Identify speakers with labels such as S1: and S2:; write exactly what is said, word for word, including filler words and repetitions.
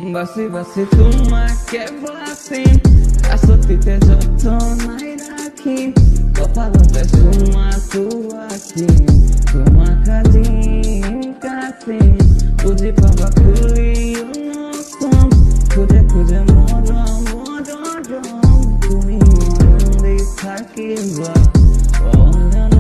S1: বাসি বাসি তোমাকে বাসিম আসতিতে যত নাই রাখিম কপালতে সুমা তুয়াকিম তোমা কাজিম কাসিম বুঝি পাবা খুলিও নতুন খুঁজে খুঁজে মর মর তুমি মন দি থাকিবা